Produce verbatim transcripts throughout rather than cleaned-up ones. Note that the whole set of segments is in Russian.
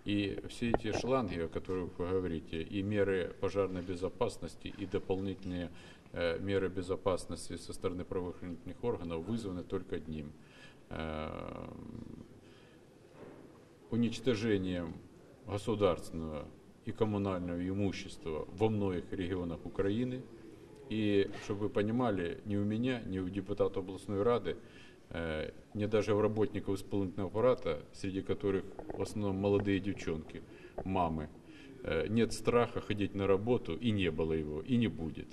И все эти шланги, о которых вы говорите, и меры пожарной безопасности, и дополнительные э, меры безопасности со стороны правоохранительных органов вызваны только одним э, уничтожением государственного и коммунального имущества во многих регионах Украины. И, чтобы вы понимали, ни у меня, ни у депутата областной рады, э, ни даже у работников исполнительного аппарата, среди которых в основном молодые девчонки, мамы, э, нет страха ходить на работу, и не было его, и не будет.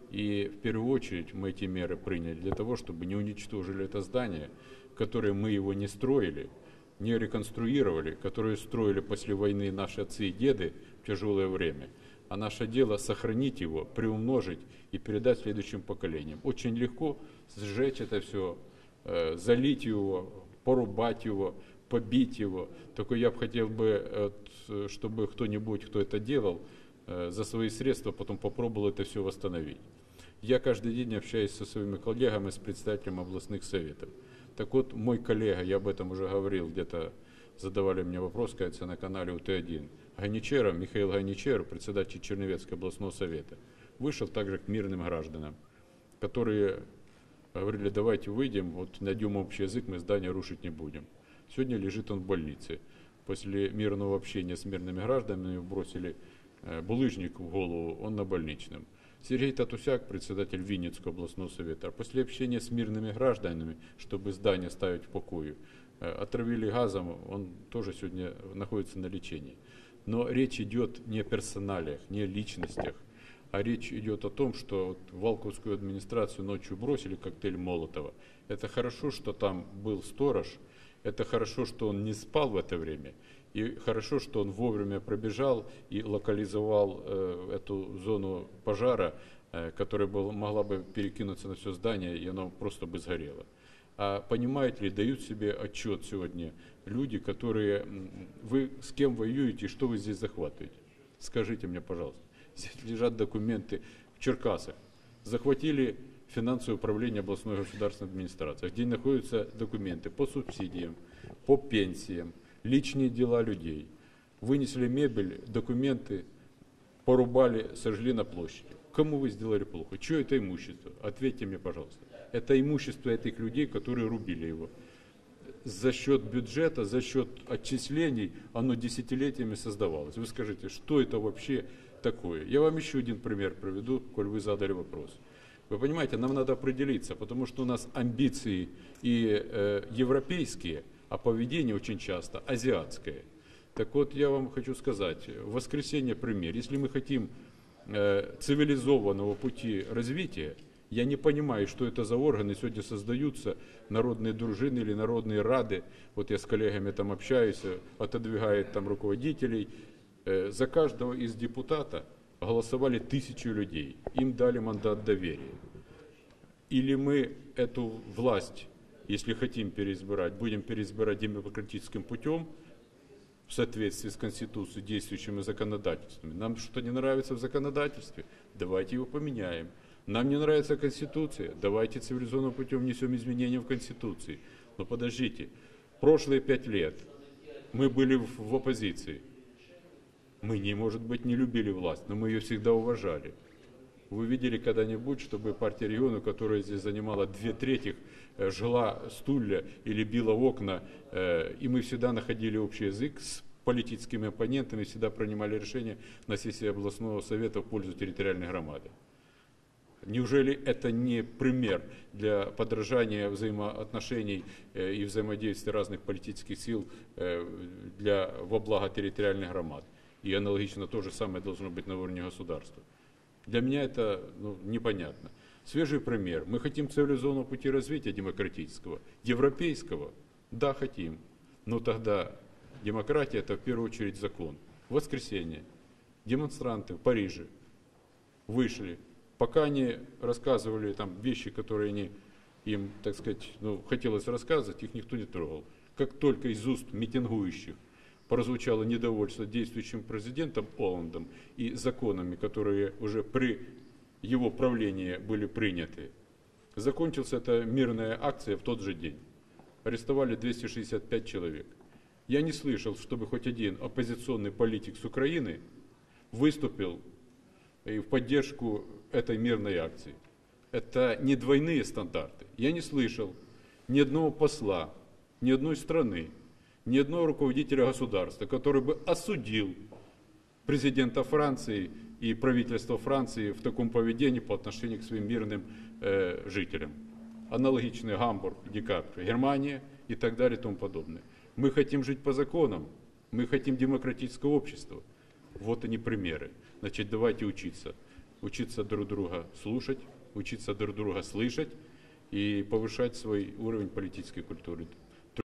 И в первую очередь мы эти меры приняли для того, чтобы не уничтожили это здание, которое мы его не строили, не реконструировали, которое строили после войны наши отцы и деды в тяжелое время. А наше дело сохранить его, приумножить и передать следующим поколениям. Очень легко сжечь это все, э, залить его, порубать его, побить его. Только я бы хотел бы, э, чтобы кто-нибудь, кто это делал, э, за свои средства потом попробовал это все восстановить. Я каждый день общаюсь со своими коллегами, с председателем областных советов. Так вот, мой коллега, я об этом уже говорил, где-то задавали мне вопрос, кажется, на канале У Т один, Ганичера, Михаил Ганичер, председатель Черновецкого областного совета, вышел также к мирным гражданам, которые говорили, давайте выйдем, вот найдем общий язык, мы здание рушить не будем. Сегодня лежит он в больнице. После мирного общения с мирными гражданами бросили булыжник в голову, он на больничном. Сергей Татусяк, председатель Винницкого областного совета, после общения с мирными гражданами, чтобы здание ставить в покое, отравили газом, он тоже сегодня находится на лечении. Но речь идет не о персоналиях, не о личностях, а речь идет о том, что вот Валковскую администрацию ночью бросили коктейль Молотова. Это хорошо, что там был сторож, это хорошо, что он не спал в это время, и хорошо, что он вовремя пробежал и локализовал э, эту зону пожара, э, которая была, могла бы перекинуться на все здание, и оно просто бы сгорело. А понимаете ли, дают себе отчет сегодня люди, которые... Вы с кем воюете и что вы здесь захватываете? Скажите мне, пожалуйста. Здесь лежат документы в Черкасах. Захватили финансовое управление областной государственной администрации, где находятся документы по субсидиям, по пенсиям, личные дела людей. Вынесли мебель, документы, порубали, сожгли на площади. Кому вы сделали плохо? Чье это имущество? Ответьте мне, пожалуйста. Это имущество этих людей, которые рубили его. За счет бюджета, за счет отчислений оно десятилетиями создавалось. Вы скажите, что это вообще такое? Я вам еще один пример приведу, коль вы задали вопрос. Вы понимаете, нам надо определиться, потому что у нас амбиции и э, европейские, а поведение очень часто азиатское. Так вот, я вам хочу сказать, в воскресенье пример. Если мы хотим э, цивилизованного пути развития, я не понимаю, что это за органы сегодня создаются, народные дружины или народные рады. Вот я с коллегами там общаюсь, отодвигают там руководителей. Э, за каждого из депутата голосовали тысячи людей. Им дали мандат доверия. Или мы эту власть, если хотим переизбирать, будем переизбирать демократическим путем, в соответствии с Конституцией, действующими законодательствами. Нам что-то не нравится в законодательстве, давайте его поменяем. Нам не нравится Конституция, давайте цивилизованным путем внесем изменения в Конституции. Но подождите, прошлые пять лет мы были в, в оппозиции. Мы, не, может быть, не любили власть, но мы ее всегда уважали. Вы видели когда-нибудь, чтобы партия региона, которая здесь занимала две трети, жила стулья или била окна, и мы всегда находили общий язык с политическими оппонентами, всегда принимали решения на сессии областного совета в пользу территориальной громады. Неужели это не пример для подражания взаимоотношений и взаимодействия разных политических сил для, во благо территориальных громад? И аналогично то же самое должно быть на уровне государства. Для меня это ну, непонятно. Свежий пример. Мы хотим цивилизованного пути развития демократического. Европейского? Да, хотим. Но тогда демократия – это в первую очередь закон. В воскресенье демонстранты в Париже вышли. Пока они рассказывали там вещи, которые они, им, так сказать, ну, хотелось рассказывать, их никто не трогал. Как только из уст митингующих прозвучало недовольство действующим президентом Олландом и законами, которые уже при его правлении были приняты. Закончилась эта мирная акция в тот же день. Арестовали двести шестьдесят пять человек. Я не слышал, чтобы хоть один оппозиционный политик с Украины выступил в поддержку этой мирной акции. Это не двойные стандарты. Я не слышал ни одного посла, ни одной страны, ни одного руководителя государства, который бы осудил президента Франции и правительство Франции в таком поведении по отношению к своим мирным э, жителям. Аналогичный Гамбург, Декабрь, Германия и так далее и тому подобное. Мы хотим жить по законам, мы хотим демократического общества. Вот они примеры. Значит, давайте учиться. Учиться друг друга слушать, учиться друг друга слышать и повышать свой уровень политической культуры.